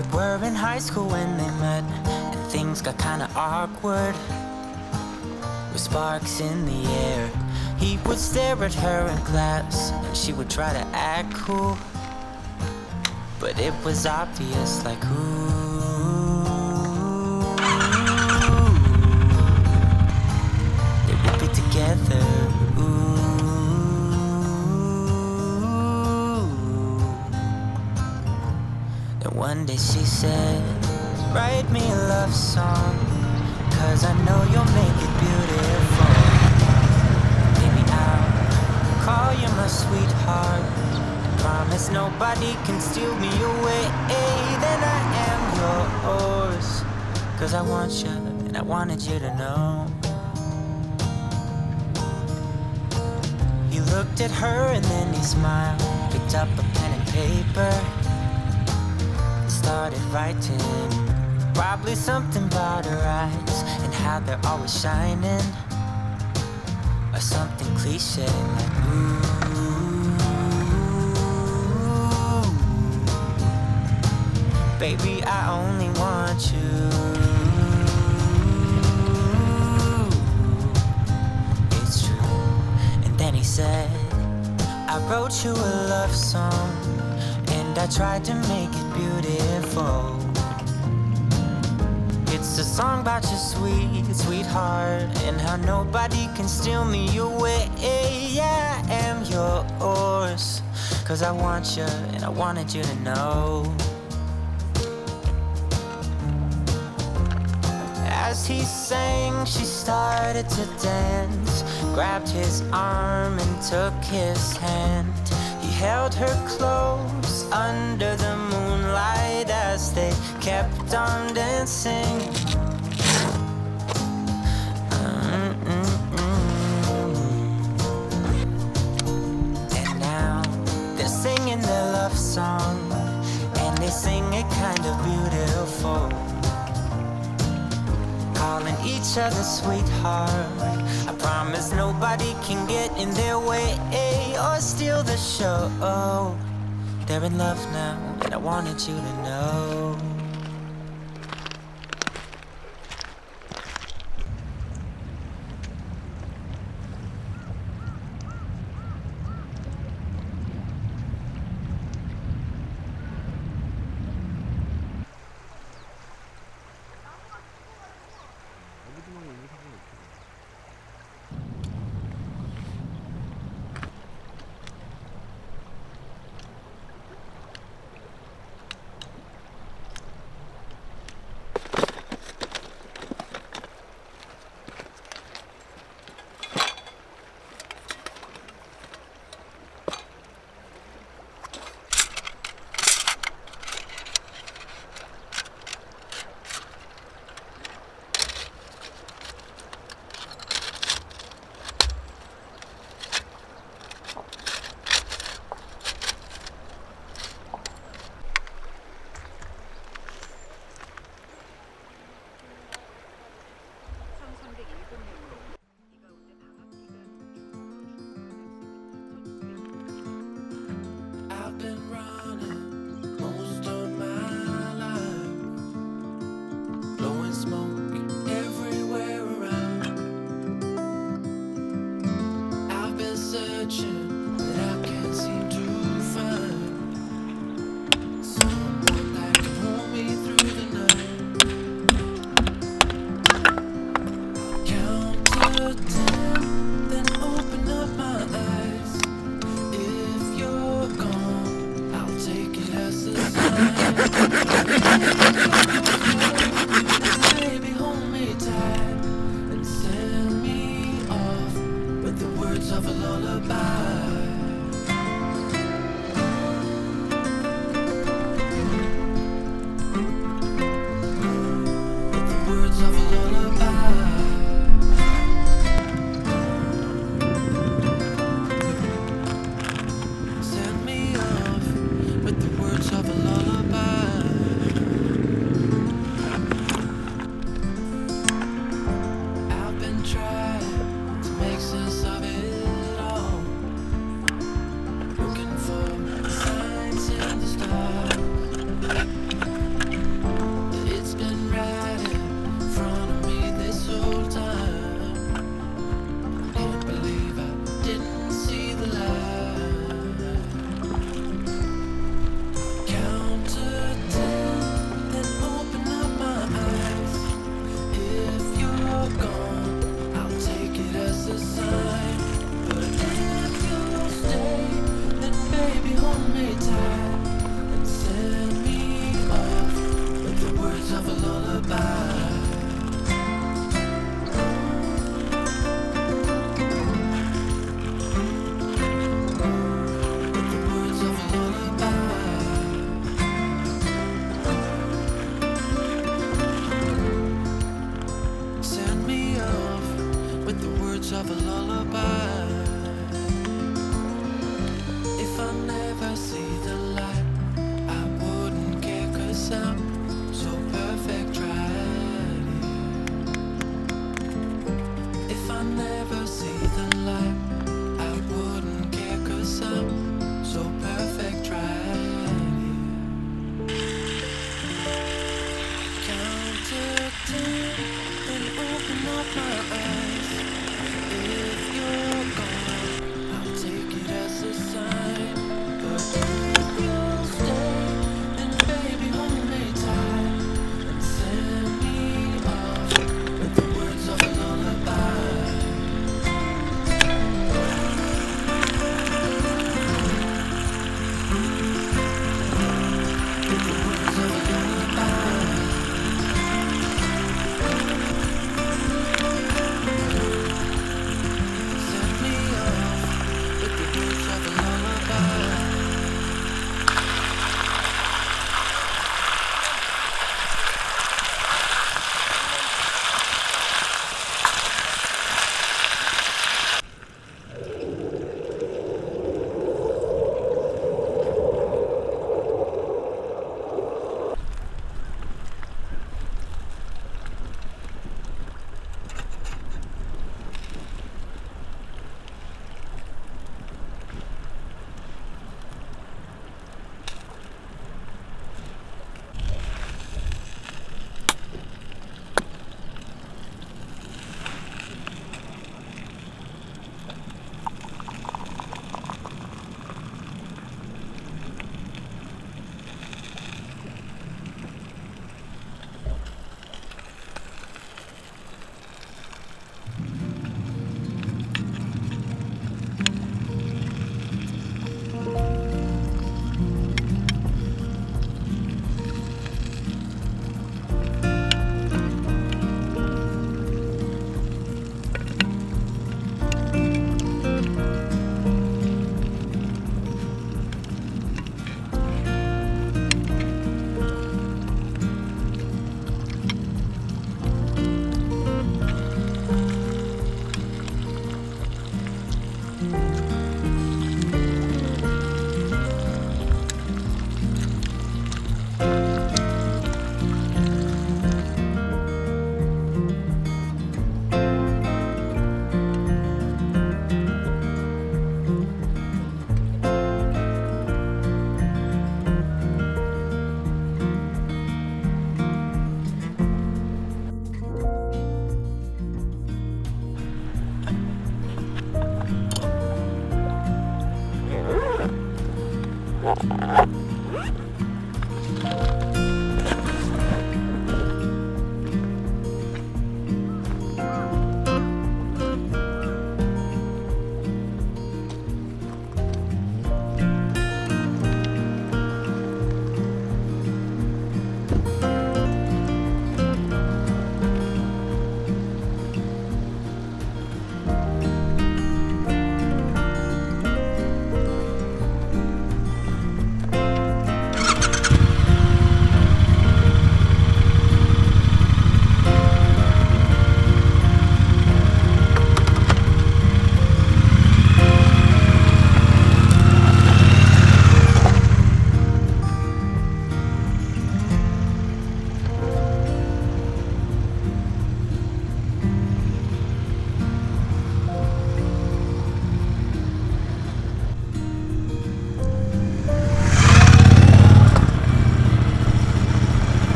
They were in high school when they met, and things got kinda awkward. With sparks in the air, he would stare at her in class, and she would try to act cool. But it was obvious, like, ooh, they would be together, ooh. And one day she said, write me a love song, 'cause I know you'll make it beautiful. Baby, I'll call you my sweetheart. Promise nobody can steal me away. Then I am yours, 'cause I want you, and I wanted you to know. He looked at her and then he smiled, picked up a pen and paper, started writing. Probably something about her eyes and how they're always shining, or something cliche like ooh. Baby, I only want you. It's true. And then he said, I wrote you a love song, and I tried to make it beautiful. It's a song about your sweet, sweetheart, and how nobody can steal me away. Yeah, I am yours, 'cause I want you, and I wanted you to know. As he sang, she started to dance, grabbed his arm and took his hand. He held her close under the moonlight as they kept on dancing. And now they're singing their love song, and they sing it kind of beautiful, calling each other sweetheart. I promise nobody can get in their way or steal the show. They're in love now, and I wanted you to know. With the words of a lullaby.